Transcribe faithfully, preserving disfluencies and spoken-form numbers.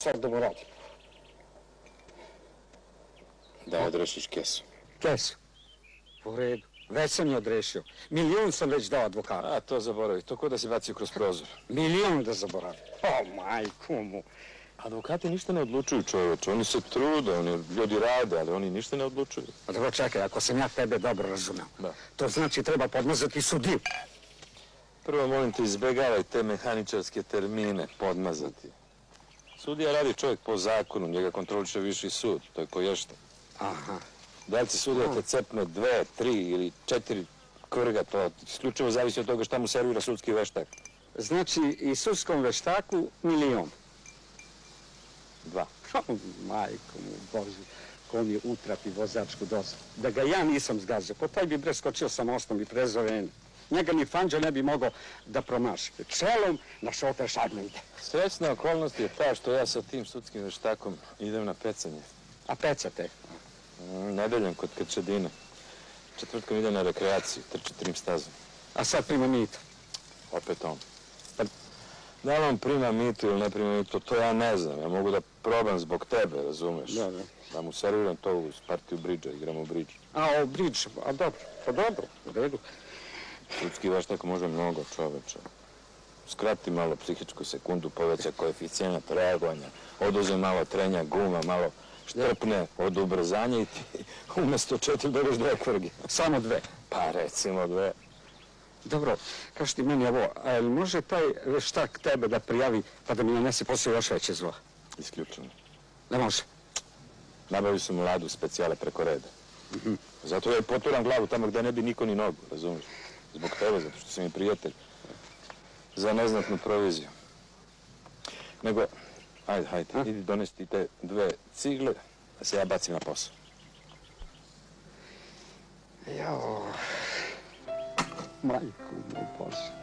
sad da mu radim? Da odrešiš kesu. Kesu? U redu. Već sam je odrešio. Milion sam već dao advokatu. A, to zaboravi. To ko da si bacio kroz prozor. Milion da zaboravim. O, majku mu. Advokati ništa ne odlučuju, čoveče. Oni se trude, oni ljudi rade, ali oni ništa ne odlučuju. A dobro, čekaj, ako sam ja tebe dobro razumeo. Da. To znači treba podmazati sudiju. Prvo, molim te, izbegavaj te mehaničarske termine, podmazati. Sudija radi čovjek po zakonu, njega kontroliše viši sud, to je koješta. Aha. Da li će sudija te cepne dve, tri ili četiri kvrga, to isključivo zavisi od toga šta mu servira sudski veštak. Znači, i sudskom veštaku milion. Dva. Majko mu, Bože, ko mi je utrapi vozačku dozvu. Da ga ja nisam zgazio, po taj bi bre skočio sa mostom i prezove. Njega ni Fanđa ne bi mogao da promaši. Čelom na šofer šagno ide. Srećna okolnost je ta što ja sa tim sudskim veštakom idem na pecanje. A pecate? Nedeljom kod Krčedina. Četvrtkom idem na rekreaciju, trči trim stazom. A sad prima mito? Opet on. Pa, da li on prima mito ili ne prima mito, to ja ne znam. Ja mogu da probam zbog tebe, razumeš? Da, da. Da mu serviram to uz partiju bridža, igramo bridž. A, o, bridž, a dobro, pa dobro, u redu. Sudski veštak može mnogo, čoveče. Skrati malo psihičku sekundu, poveća koeficijent reagovanja, oduze malo trenja guma, malo štrpne od ubrzanja i ti umjesto četiri dobiš dve kvrge. Samo dve? Pa recimo dve. Dobro, kaži ti meni ovo, a jel može taj veštak tebe da prijavi pa da mi nanese poslije još veće zlo? Isključeno. Ne može? Nabavi su mu ladu specijale preko reda. Zato ja poturam glavu tamo gde ne bi niko ni nogu, razumiješ? Zbog tebe, zato što sam mi prijatelj. Za neznatnu proviziju. Nego, ajde, hajde, idi donesti te dve cigle, da se ja bacim na posao. Jao, majku moj Bože.